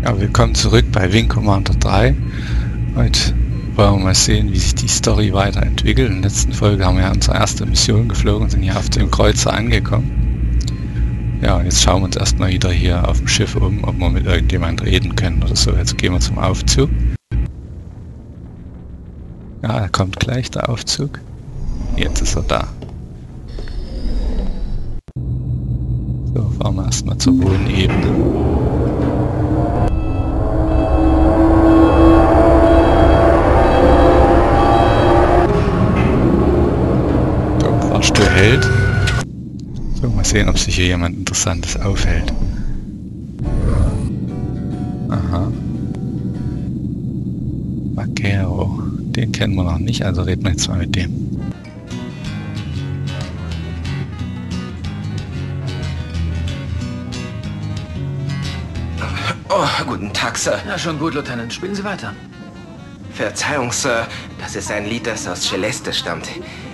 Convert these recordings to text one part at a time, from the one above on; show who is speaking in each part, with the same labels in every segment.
Speaker 1: Ja, willkommen zurück bei Wing Commander 3. Heute wollen wir mal sehen, wie sich die Story weiterentwickelt. In der letzten Folge haben wir ja unsere erste Mission geflogen und sind hier auf dem Kreuzer angekommen. Ja, und jetzt schauen wir uns erstmal wieder hier auf dem Schiff um, ob wir mit irgendjemand reden können oder so. Jetzt gehen wir zum Aufzug. Ja, da kommt gleich der Aufzug. Jetzt ist er da. So, fahren wir erstmal zur Wohnebene. Fahrstuhl hält. So, mal sehen, ob sich hier jemand Interessantes aufhält. Aha. Vaquero. Den kennen wir noch nicht, also reden wir jetzt mal mit dem.
Speaker 2: Oh, guten Tag, Sir.
Speaker 3: Ja, schon gut, Lieutenant. Spielen Sie weiter.
Speaker 2: Verzeihung, Sir. Das ist ein Lied, das aus Celeste stammt.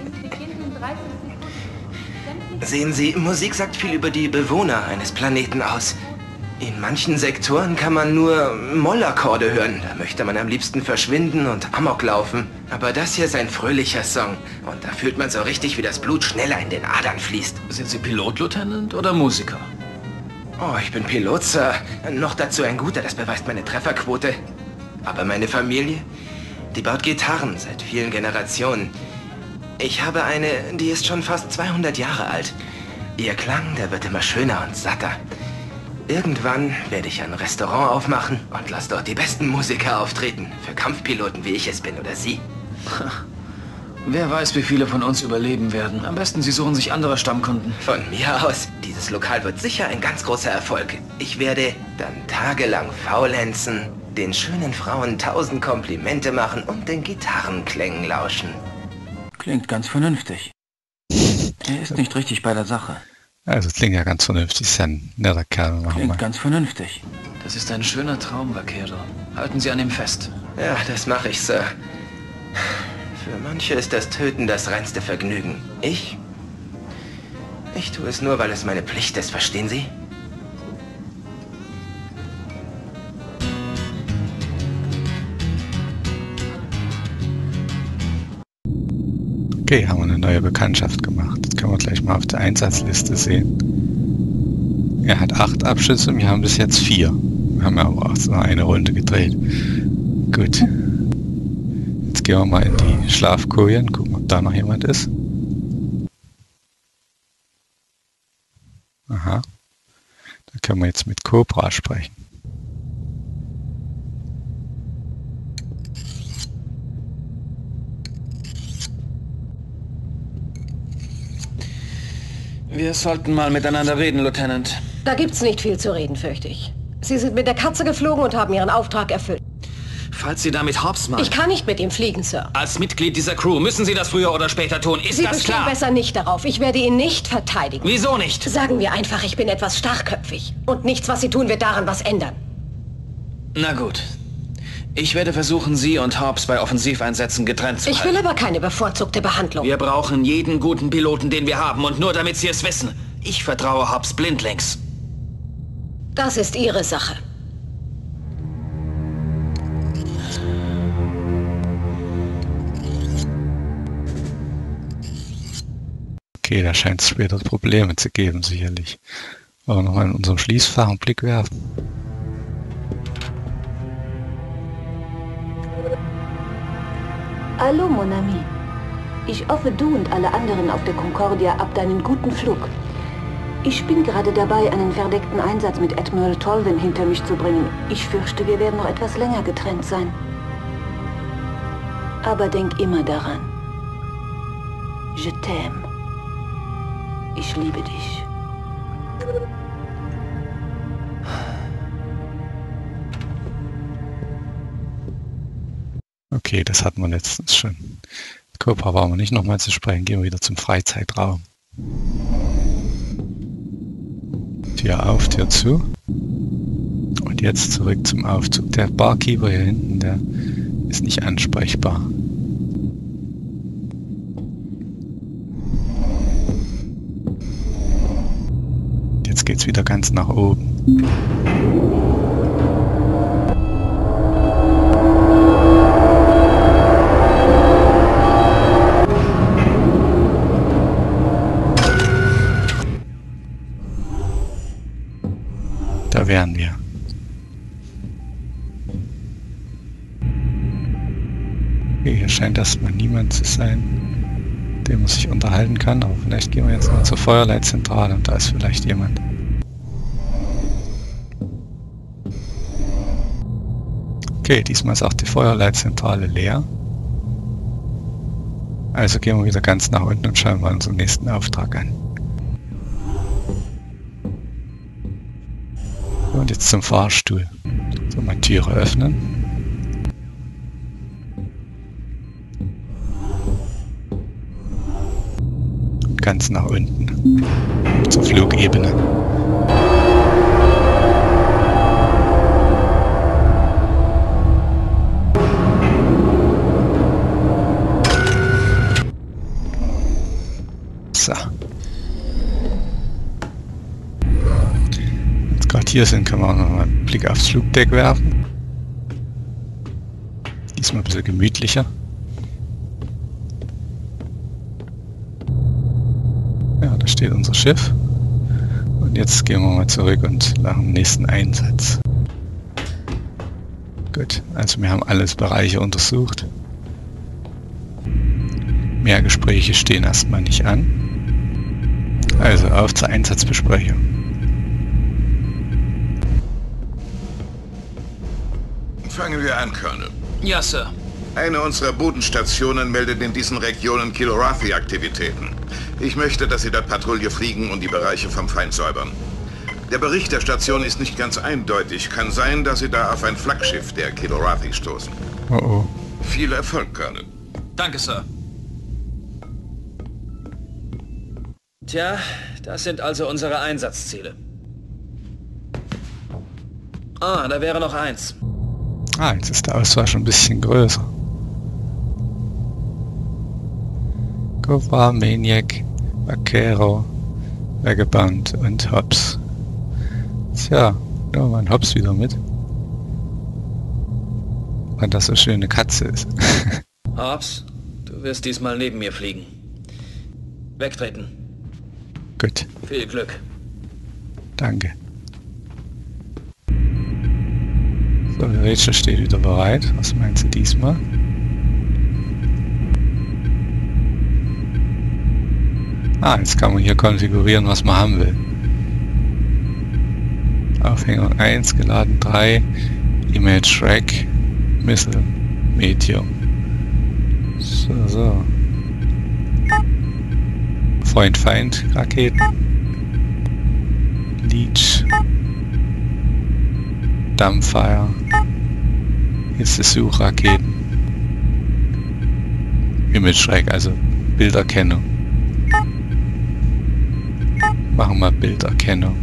Speaker 2: Sehen Sie, Musik sagt viel über die Bewohner eines Planeten aus. In manchen Sektoren kann man nur Mollakkorde hören. Da möchte man am liebsten verschwinden und Amok laufen. Aber das hier ist ein fröhlicher Song. Und da fühlt man so richtig, wie das Blut schneller in den Adern fließt.
Speaker 3: Sind Sie Pilot, Lieutenant, oder Musiker?
Speaker 2: Oh, ich bin Pilot, Sir. Noch dazu ein guter, das beweist meine Trefferquote. Aber meine Familie, die baut Gitarren seit vielen Generationen. Ich habe eine, die ist schon fast 200 Jahre alt. Ihr Klang, der wird immer schöner und satter. Irgendwann werde ich ein Restaurant aufmachen und lasse dort die besten Musiker auftreten. Für Kampfpiloten, wie ich es bin, oder Sie.
Speaker 3: Wer weiß, wie viele von uns überleben werden. Am besten, Sie suchen sich andere Stammkunden.
Speaker 2: Von mir aus. Dieses Lokal wird sicher ein ganz großer Erfolg. Ich werde dann tagelang faulenzen, den schönen Frauen 1000 Komplimente machen und den Gitarrenklängen lauschen.
Speaker 3: Klingt ganz vernünftig. Er ist nicht richtig bei der Sache.
Speaker 1: Also klingt ja ganz vernünftig, ist ja ein netter Kerl.
Speaker 3: Klingt ganz vernünftig. Das ist ein schöner Traum, Vaquero. Halten Sie an ihm fest.
Speaker 2: Ja, das mache ich, Sir. Für manche ist das Töten das reinste Vergnügen. Ich tue es nur, weil es meine Pflicht ist, verstehen Sie?
Speaker 1: Okay, haben wir eine neue Bekanntschaft gemacht. Das können wir gleich mal auf der Einsatzliste sehen. Er hat 8 Abschüsse, wir haben bis jetzt 4. Wir haben ja aber auch so eine Runde gedreht. Gut. Jetzt gehen wir mal in die Schlafkojen, gucken, ob da noch jemand ist. Aha. Da können wir jetzt mit Cobra sprechen.
Speaker 3: Wir sollten mal miteinander reden, Lieutenant.
Speaker 4: Da gibt's nicht viel zu reden, fürchte ich. Sie sind mit der Katze geflogen und haben Ihren Auftrag erfüllt.
Speaker 3: Falls Sie da mit Hobbs machen...
Speaker 4: Ich kann nicht mit ihm fliegen, Sir.
Speaker 3: Als Mitglied dieser Crew müssen Sie das früher oder später tun. Ist
Speaker 4: Sie
Speaker 3: das
Speaker 4: bestehen
Speaker 3: klar?
Speaker 4: besser nicht darauf. Ich werde ihn nicht verteidigen.
Speaker 3: Wieso nicht?
Speaker 4: Sagen wir einfach, ich bin etwas starkköpfig. Und nichts, was Sie tun, wird daran was ändern.
Speaker 3: Na gut. Ich werde versuchen, Sie und Hobbs bei Offensiveinsätzen getrennt zu halten.
Speaker 4: Ich will aber keine bevorzugte Behandlung.
Speaker 3: Wir brauchen jeden guten Piloten, den wir haben. Und nur damit Sie es wissen, ich vertraue Hobbs blindlings.
Speaker 4: Das ist Ihre Sache.
Speaker 1: Okay, da scheint es später Probleme zu geben, sicherlich. Wollen wir nochmal in unserem Schließfach einen Blick werfen.
Speaker 5: Hallo, Mon Ami. Ich hoffe, du und alle anderen auf der Concordia habt einen guten Flug. Ich bin gerade dabei, einen verdeckten Einsatz mit Admiral Tolvin hinter mich zu bringen. Ich fürchte, wir werden noch etwas länger getrennt sein. Aber denk immer daran. Je t'aime. Ich liebe dich.
Speaker 1: Okay, das hatten wir letztens schon. Cobra brauchen wir nicht nochmal zu sprechen. Gehen wir wieder zum Freizeitraum. Tür auf, Tür zu. Und jetzt zurück zum Aufzug. Der Barkeeper hier hinten, der ist nicht ansprechbar. Jetzt geht's wieder ganz nach oben. Okay, hier scheint erstmal niemand zu sein, den man sich unterhalten kann, aber vielleicht gehen wir jetzt mal zur Feuerleitzentrale und da ist vielleicht jemand. Okay, diesmal ist auch die Feuerleitzentrale leer. Also gehen wir wieder ganz nach unten und schauen mal unseren nächsten Auftrag an. Und jetzt zum Fahrstuhl. So, mal Türe öffnen. Und ganz nach unten. Zur Flugebene. So. Jetzt gerade hier sind, können wir auch noch mal einen Blick aufs Flugdeck werfen. Diesmal ein bisschen gemütlicher. Ja, da steht unser Schiff. Und jetzt gehen wir mal zurück und machen den nächsten Einsatz. Gut, also wir haben alles Bereiche untersucht. Mehr Gespräche stehen erstmal nicht an. Also auf zur Einsatzbesprechung.
Speaker 6: Fangen wir an, Colonel.
Speaker 3: Ja, Sir.
Speaker 6: Eine unserer Bodenstationen meldet in diesen Regionen Kilrathi-Aktivitäten. Ich möchte, dass Sie dort Patrouille fliegen und die Bereiche vom Feind säubern. Der Bericht der Station ist nicht ganz eindeutig. Kann sein, dass Sie da auf ein Flaggschiff der Kilrathi stoßen.
Speaker 1: Oh oh.
Speaker 6: Viel Erfolg, Colonel.
Speaker 3: Danke, Sir. Tja, das sind also unsere Einsatzziele. Ah, da wäre noch eins.
Speaker 1: Ah, jetzt ist der Auswahl schon ein bisschen größer. Cobra, Maniac, Vaquero, Vagabond und Hobbs. Tja, nehmen wir mal einen Hobbs wieder mit. Weil das so schön eine Katze ist.
Speaker 3: Hobbs, du wirst diesmal neben mir fliegen. Wegtreten.
Speaker 1: Gut,
Speaker 3: Viel Glück.
Speaker 1: danke. So, Rachel steht wieder bereit. Was meinst du diesmal? Ah, jetzt kann man hier konfigurieren, was man haben will. Aufhängung 1, geladen 3, Image Rack, Missile, Medium. So. Freund-Feind, Raketen. Leech. Dumbfire. Hitze-Suchraketen. Image Rack, also Bilderkennung. Machen wir Bilderkennung.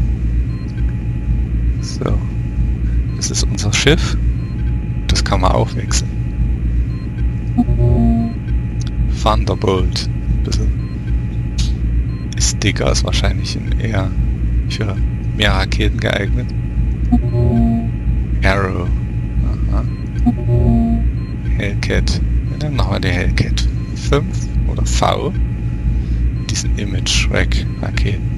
Speaker 1: So. Das ist unser Schiff. Das kann man auch wechseln. Thunderbolt. Ein bisschen ist dicker, ist wahrscheinlich eher für mehr Raketen geeignet. Arrow. Aha. Hellcat. Ja, dann machen wir die Hellcat 5 oder V. Diesen Image Rack Raketen.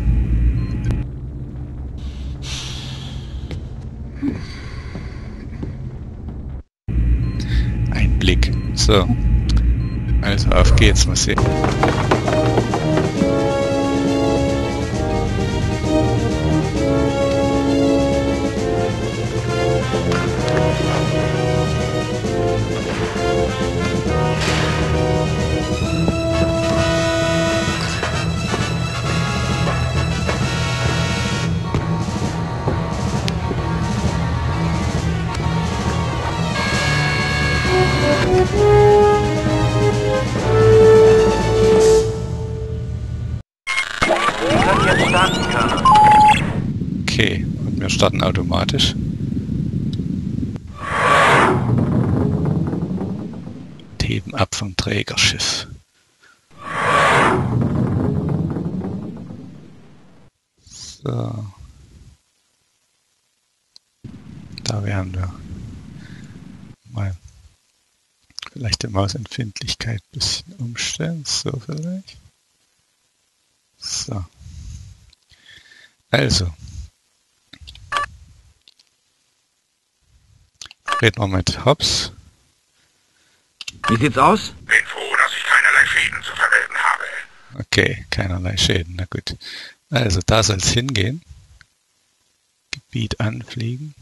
Speaker 1: Ein Blick. So. Also auf geht's, mal sehen. Okay, und wir starten automatisch. Und heben ab vom Trägerschiff. So. Da werden wir mal vielleicht die Mausempfindlichkeit ein bisschen umstellen. So vielleicht. So. Also. Reden wir mit Hobbs.
Speaker 3: Wie sieht's aus?
Speaker 6: Bin froh, dass ich keinerlei Schäden zu vermelden habe.
Speaker 1: Okay, keinerlei Schäden, na gut. Also da soll es hingehen. Gebiet anfliegen.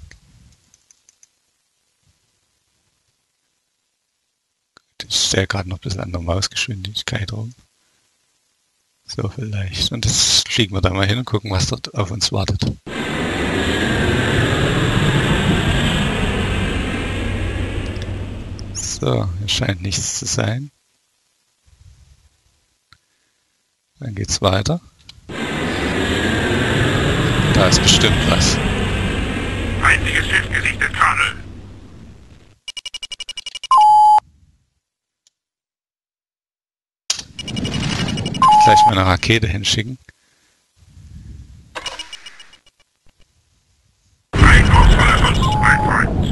Speaker 1: Gut, ich stelle gerade noch ein bisschen an der Mausgeschwindigkeit rum. So vielleicht. Und jetzt fliegen wir da mal hin und gucken, was dort auf uns wartet. So, hier scheint nichts zu sein. Dann geht's weiter. Da ist bestimmt was.
Speaker 6: Einziges Schiff gesichtet, Colonel.
Speaker 1: Gleich mal eine Rakete hinschicken.
Speaker 6: Eindrucksvoller Schuss, mein Freund.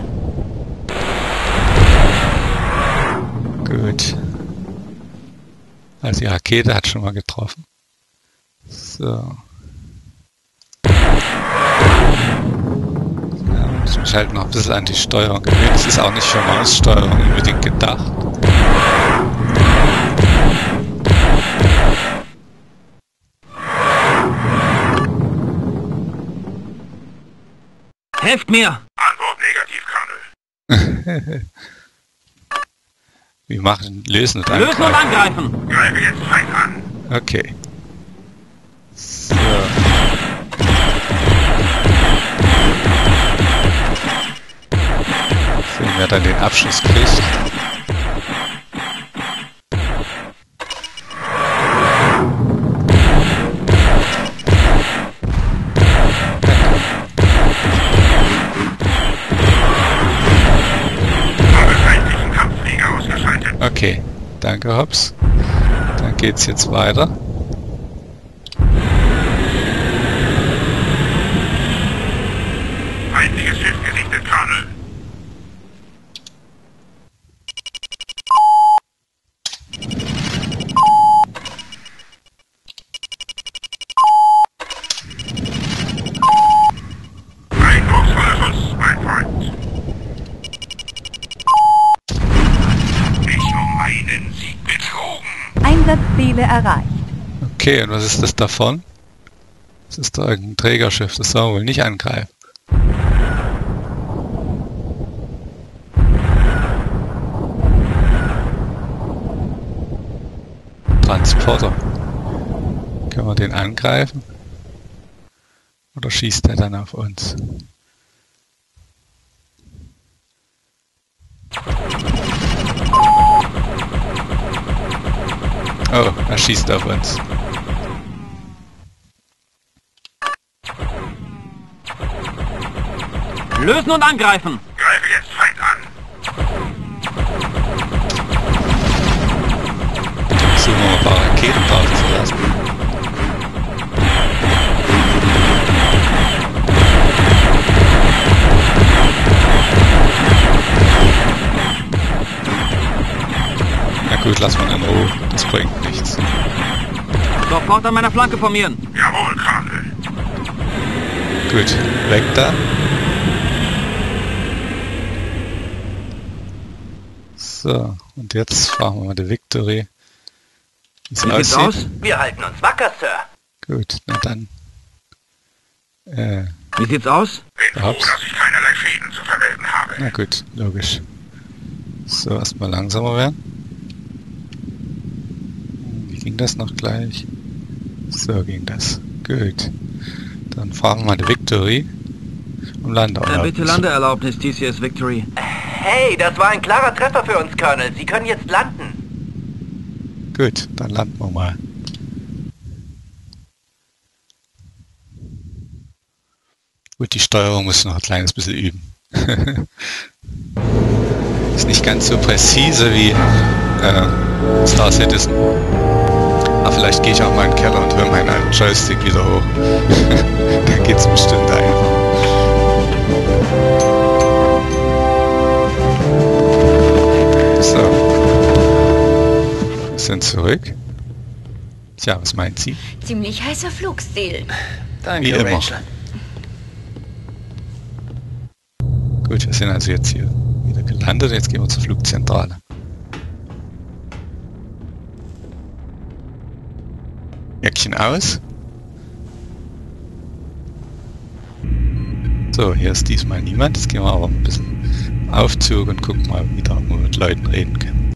Speaker 1: Gut. Also die Rakete hat schon mal getroffen. So. Ja, muss mich halt noch ein bisschen an die Steuerung gewöhnen. Es ist auch nicht für Maussteuerung unbedingt gedacht.
Speaker 3: Helft mir!
Speaker 6: Antwort negativ, Colonel.
Speaker 1: Wir lösen und
Speaker 3: Lösen und
Speaker 1: angreifen.
Speaker 3: angreifen!
Speaker 6: Greife jetzt Feind an.
Speaker 1: Okay. So. Sehen, wer dann den Abschuss kriegt. Okay, danke Hobbs. Dann geht's jetzt weiter.
Speaker 6: Einziges Schiff gesichtet, Colonel. Eindrucksvoller Schuss, mein Freund. Meinen Sieg betrogen.
Speaker 5: Einsatzziele erreicht.
Speaker 1: Okay, und was ist das davon? Das ist da irgendein Trägerschiff, das soll wohl nicht angreifen. Transporter. Können wir den angreifen? Oder schießt er dann auf uns? Oh, er schießt auf uns.
Speaker 3: Lösen und angreifen!
Speaker 6: Greife jetzt Feind an.
Speaker 1: Versuchen wir mal ein paar Raketen drauf zu lassen. Na gut, lass mal in Ruhe. Das bringt nichts.
Speaker 3: Sofort an meiner Flanke formieren!
Speaker 6: Jawohl, Colonel.
Speaker 1: Gut, weg da. So, und jetzt fahren wir mal die Victory. Wie es
Speaker 3: Wie sieht's
Speaker 1: aussieht.
Speaker 3: aus?
Speaker 2: Wir halten uns wacker, Sir.
Speaker 1: Gut, na dann.
Speaker 3: Wie sieht's aus?
Speaker 6: Bin froh,
Speaker 1: Hobbs.
Speaker 6: dass ich keinerlei Schäden zu vermelden habe.
Speaker 1: Na gut, logisch. So, erstmal langsamer werden. Wie ging das noch gleich? So ging das. Gut. Dann fahren wir mal die Victory und Landeerlaubnis.
Speaker 3: Bitte Landeerlaubnis, TCS Victory.
Speaker 2: Hey, das war ein klarer Treffer für uns, Colonel. Sie können jetzt landen.
Speaker 1: Gut, dann landen wir mal. Gut, die Steuerung muss noch ein kleines bisschen üben. Ist nicht ganz so präzise wie Star Citizen. Aber vielleicht gehe ich auch mal in den Keller und höre meinen alten Joystick wieder hoch. Dann geht's bestimmt einfach. So. Wir sind zurück. Tja, was meint sie?
Speaker 7: Ziemlich heißer Flugstil.
Speaker 3: Danke,
Speaker 1: Wie immer.
Speaker 3: Rachel.
Speaker 1: Gut, wir sind also jetzt hier wieder gelandet. Jetzt gehen wir zur Flugzentrale. bisschen aus. So, hier ist diesmal niemand. Jetzt gehen wir aber ein bisschen Aufzug und gucken mal wieder, ob wir mit Leuten reden können.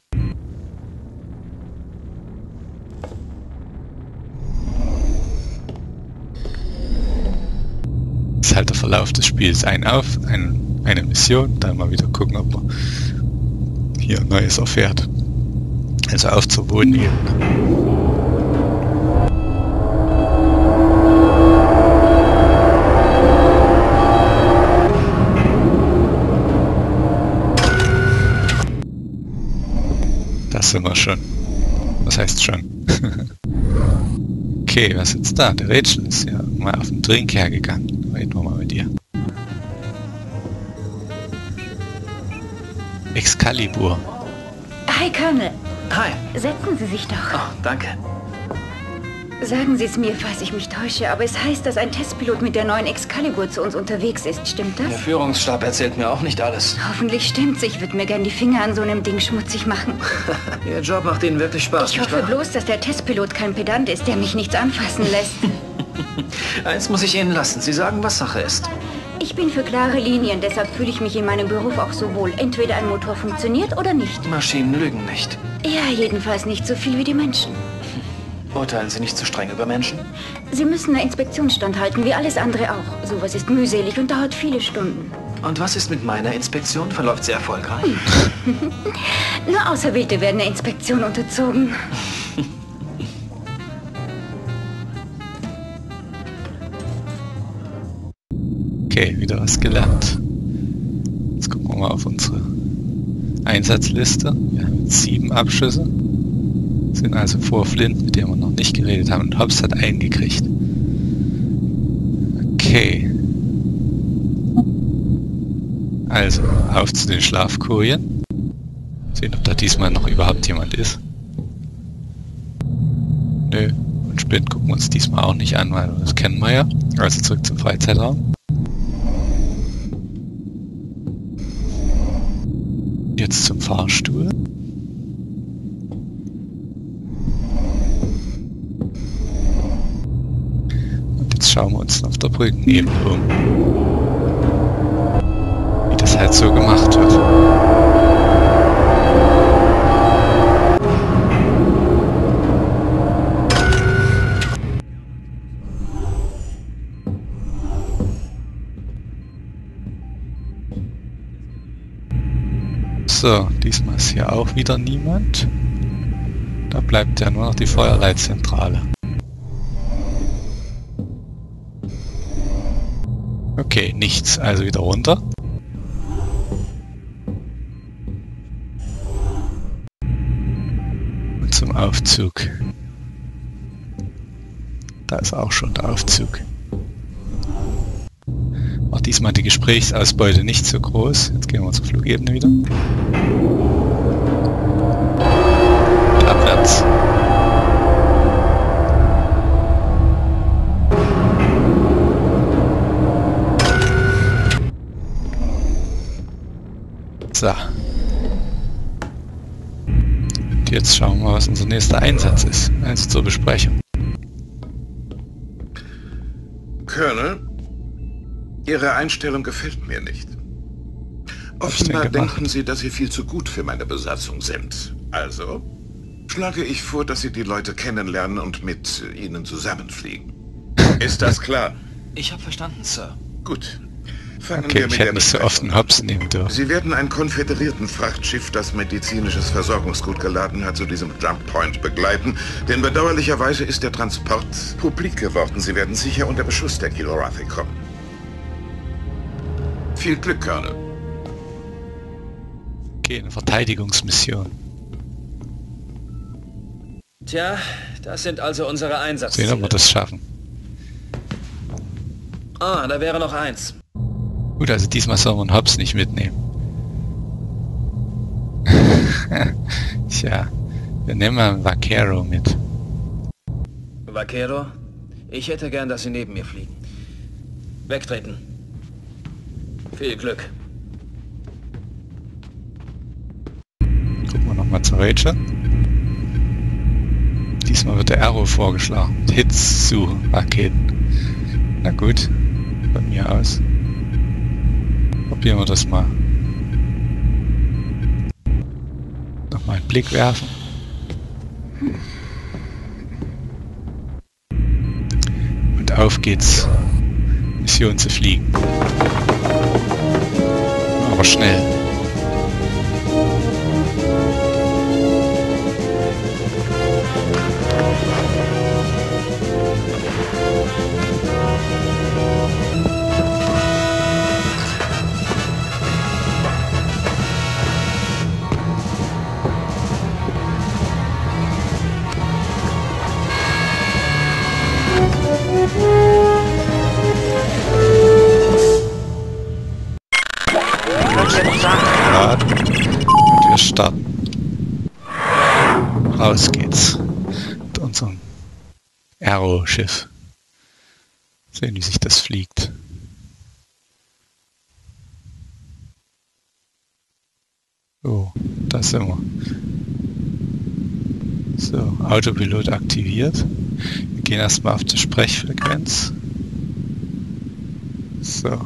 Speaker 1: Das ist halt der Verlauf des Spiels. Eine Mission, dann mal wieder gucken, ob man hier Neues erfährt. Also auf zur Wohnebene. Das sind wir schon. Was heißt schon? Okay, was ist jetzt da? Der Rachel ist ja mal auf den Drink hergegangen. Reden wir mal mit ihr. Excalibur.
Speaker 7: Hi, Colonel.
Speaker 3: Hi.
Speaker 7: Setzen Sie sich doch.
Speaker 3: Oh, danke.
Speaker 7: Sagen Sie es mir, falls ich mich täusche, aber es heißt, dass ein Testpilot mit der neuen Excalibur zu uns unterwegs ist. Stimmt das?
Speaker 3: Der Führungsstab erzählt mir auch nicht alles.
Speaker 7: Hoffentlich stimmt's. Ich würde mir gern die Finger an so einem Ding schmutzig machen.
Speaker 3: Ihr Job macht Ihnen wirklich Spaß,
Speaker 7: Ich
Speaker 3: nicht
Speaker 7: hoffe
Speaker 3: wahr?
Speaker 7: bloß, dass der Testpilot kein Pedant ist, der mich nichts anfassen lässt.
Speaker 3: Eins muss ich Ihnen lassen. Sie sagen, was Sache ist.
Speaker 7: Ich bin für klare Linien, deshalb fühle ich mich in meinem Beruf auch so wohl. Entweder ein Motor funktioniert oder nicht.
Speaker 3: Maschinen lügen nicht.
Speaker 7: Ja, jedenfalls nicht so viel wie die Menschen.
Speaker 3: Urteilen Sie nicht zu streng über Menschen?
Speaker 7: Sie müssen der Inspektion standhalten, wie alles andere auch. Sowas ist mühselig und dauert viele Stunden.
Speaker 3: Und was ist mit meiner Inspektion? Verläuft sie erfolgreich?
Speaker 7: Nur Auserwählte werden der Inspektion unterzogen.
Speaker 1: Okay, wieder was gelernt. Jetzt gucken wir mal auf unsere Einsatzliste. Wir haben jetzt 7 Abschüsse. Sind also vor Flint, mit dem wir noch nicht geredet haben. Und Hobbs hat einen gekriegt. Okay. Also, auf zu den Schlafkojen. Sehen, ob da diesmal noch überhaupt jemand ist. Nö. Und Splint gucken wir uns diesmal auch nicht an, weil das kennen wir ja. Also zurück zum Freizeitraum. Jetzt zum Fahrstuhl. Und jetzt schauen wir uns auf der Brückenebene um. Wie das halt so gemacht wird. So, diesmal ist hier auch wieder niemand. Da bleibt ja nur noch die Feuerleitzentrale. Okay, nichts. Also wieder runter. Und zum Aufzug. Da ist auch schon der Aufzug. Auch diesmal die Gesprächsausbeute nicht so groß. Jetzt gehen wir zur Flugebene wieder. Und abwärts. So. Und jetzt schauen wir, was unser nächster Einsatz ist. Also zur Besprechung.
Speaker 6: Colonel, Ihre Einstellung gefällt mir nicht. Offenbar denken Sie, dass Sie viel zu gut für meine Besatzung sind. Also schlage ich vor, dass Sie die Leute kennenlernen und mit ihnen zusammenfliegen. Ist das klar?
Speaker 3: Ich habe verstanden, Sir.
Speaker 6: Gut. Fangen
Speaker 1: Okay,
Speaker 6: wir
Speaker 1: ich
Speaker 6: mit
Speaker 1: hätte
Speaker 6: der
Speaker 1: nicht so oft einen Hobbs nehmen dürfen.
Speaker 6: Sie werden ein konföderierten Frachtschiff, das medizinisches Versorgungsgut geladen hat, zu diesem Jump Point begleiten. Denn bedauerlicherweise ist der Transport publik geworden. Sie werden sicher unter Beschuss der Kilrathi kommen. Viel Glück, Colonel.
Speaker 1: Okay, eine Verteidigungsmission.
Speaker 3: Tja, das sind also unsere
Speaker 1: Sehen, ob
Speaker 3: Einsatzziele.
Speaker 1: wir das schaffen.
Speaker 3: Ah, da wäre noch eins.
Speaker 1: Gut, also diesmal sollen wir einen Hobbs nicht mitnehmen. Tja, wir nehmen mal einen Vaquero mit.
Speaker 3: Vaquero, ich hätte gern, dass Sie neben mir fliegen. Wegtreten. Viel Glück.
Speaker 1: Gucken wir nochmal zur Rachel. Die Diesmal wird der Arrow vorgeschlagen. Hits suchen, Raketen. Na gut, von mir aus. Probieren wir das mal. Nochmal einen Blick werfen. Und auf geht's. Mission zu fliegen. Aber schnell. Und wir starten. Raus geht's. Mit unserem Arrow-Schiff. Sehen, wie sich das fliegt. So, da sind wir. So, Autopilot aktiviert. Wir gehen erstmal auf die Sprechfrequenz. So.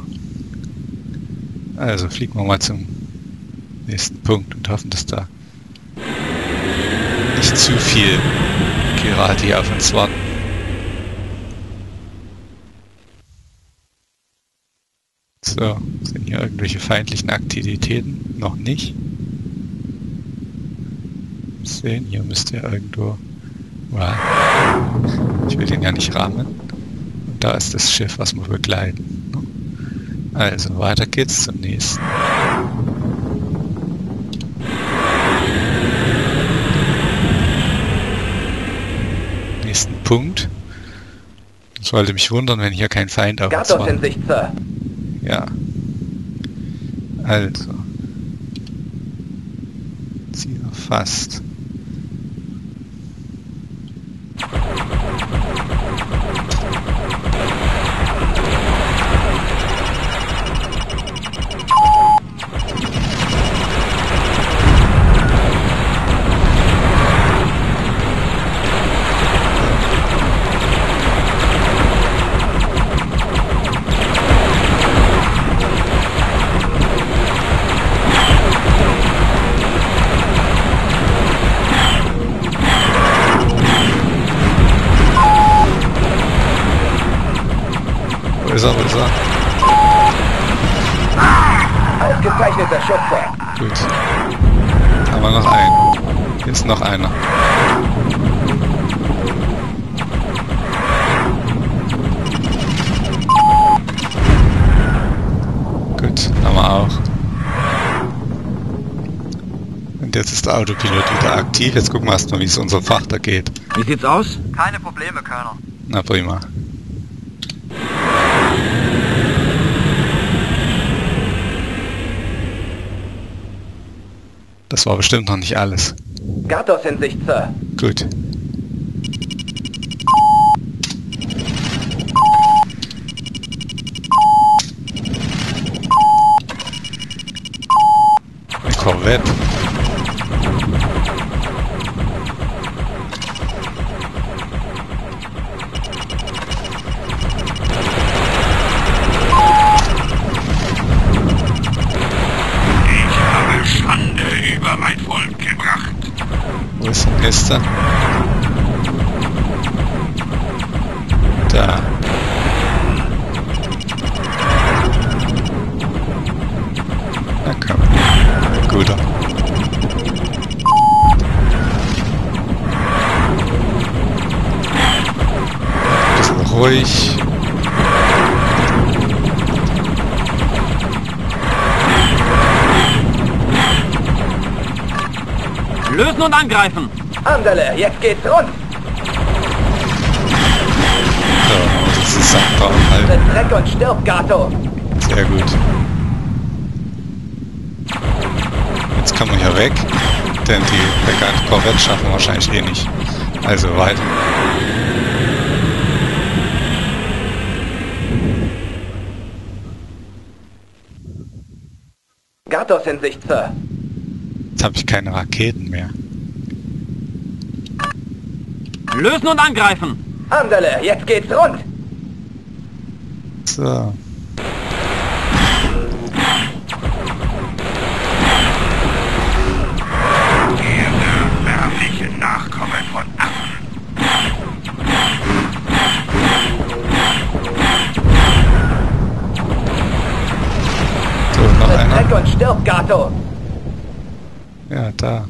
Speaker 1: Also fliegen wir mal zum nächsten Punkt und hoffen, dass da nicht zu viel Pirati auf uns warten. So, sind hier irgendwelche feindlichen Aktivitäten? Noch nicht. Sehen, hier müsste ja irgendwo... Wow. Ich will den ja nicht rammen. Und da ist das Schiff, was wir begleiten. Also, weiter geht's zum nächsten. Nächsten Punkt. Ich sollte mich wundern, wenn hier kein Feind auf uns war.
Speaker 2: in Sicht, Sir.
Speaker 1: Ja. Also. Ziel erfasst. Wo ist er?
Speaker 2: Ausgezeichneter Schütze.
Speaker 1: Gut. Haben wir noch einen. Hier ist noch einer. Gut, haben wir auch. Und jetzt ist der Autopilot wieder aktiv. Jetzt gucken wir erstmal, wie es unserem Frachter geht.
Speaker 8: Wie sieht's aus?
Speaker 9: Keine Probleme, Colonel.
Speaker 1: Na prima. Das war bestimmt noch nicht alles.
Speaker 2: Gatos in Sicht, Sir.
Speaker 1: Gut. Eine Korvette.
Speaker 6: Über mein Volk gebracht.
Speaker 1: Wo ist der nächste? Da. Na komm. Guter. Ein bisschen ruhig.
Speaker 8: Lösen und angreifen!
Speaker 2: Anderle, jetzt geht's rund.
Speaker 1: So, das ist Sandbaum halt.
Speaker 2: Tritt Dreck und stirb, Gato.
Speaker 1: Sehr gut. Jetzt kommen wir hier weg, denn die bekannte Korvette schaffen wir wahrscheinlich eh nicht. Also weiter.
Speaker 2: Gatos in Sicht, Sir.
Speaker 1: Jetzt habe ich keine Raketen mehr.
Speaker 8: Lösen und angreifen!
Speaker 2: Andale, jetzt geht's rund!
Speaker 1: So.
Speaker 6: Erbärmliche Nachkomme von Affen.
Speaker 1: So, noch einer.
Speaker 2: Weg und stirb, Gato!
Speaker 1: Ja, da.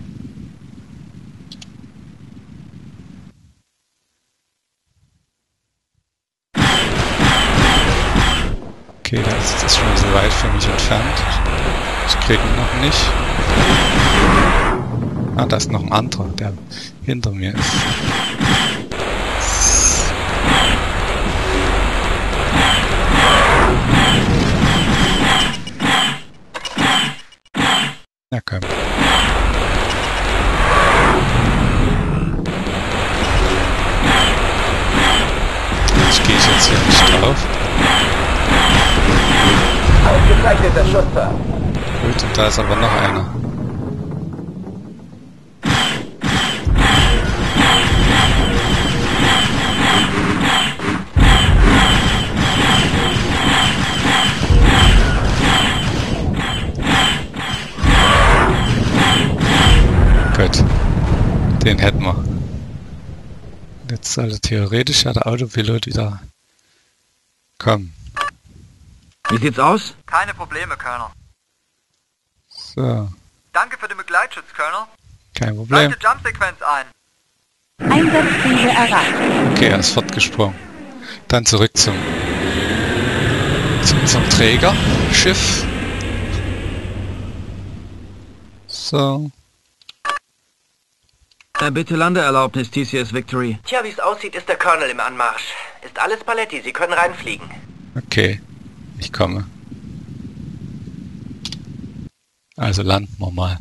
Speaker 1: Okay, da ist das schon so weit für mich entfernt. Ich krieg ihn noch nicht. Ah, da ist noch ein anderer, der hinter mir ist. Na komm. Ich gehe jetzt hier nicht drauf.
Speaker 2: Ausgezeichneter Schussfahrt.
Speaker 1: Gut, und da ist aber noch einer. Gut, den hätten wir. Jetzt sollte theoretisch ja der Autopilot wieder kommen.
Speaker 8: Wie sieht's aus?
Speaker 9: Keine Probleme, Colonel.
Speaker 1: So,
Speaker 9: Danke für den Begleitschutz, Colonel.
Speaker 1: kein Problem.
Speaker 9: Leite Jumpsequenz ein.
Speaker 7: Einsatzziele erreicht.
Speaker 1: Okay, er ist fortgesprungen. Dann zurück zum Trägerschiff. So.
Speaker 8: Bitte Landeerlaubnis, TCS Victory.
Speaker 2: Tja, wie es aussieht, ist der Colonel im Anmarsch. Ist alles Paletti, Sie können reinfliegen.
Speaker 1: Okay, ich komme. Also landen wir mal.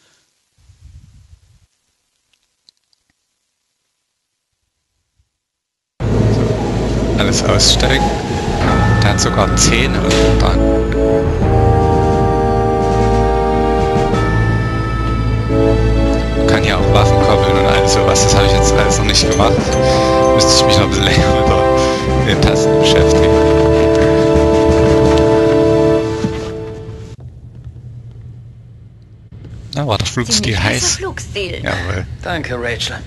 Speaker 1: So, alles aussteigen. Der hat sogar Zähne unten dran. Kann hier auch Waffen koppeln und all sowas. Das habe ich jetzt alles noch nicht gemacht. Müsste ich mich noch ein bisschen länger mit den Tasten beschäftigen. Na, war der Flugstil heiß?
Speaker 7: Flugstil.
Speaker 1: Jawohl.
Speaker 3: Danke, Rachel.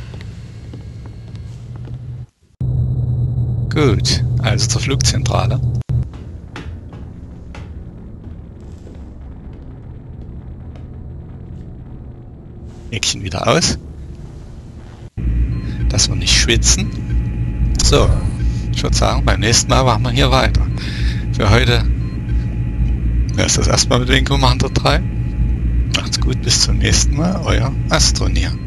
Speaker 1: Gut, also zur Flugzentrale. Häkchen wieder aus. Dass wir nicht schwitzen. So, ich würde sagen, beim nächsten Mal machen wir hier weiter. Für heute ist das erstmal mit Wing Commander 3. Macht's gut, bis zum nächsten Mal, euer Astronier.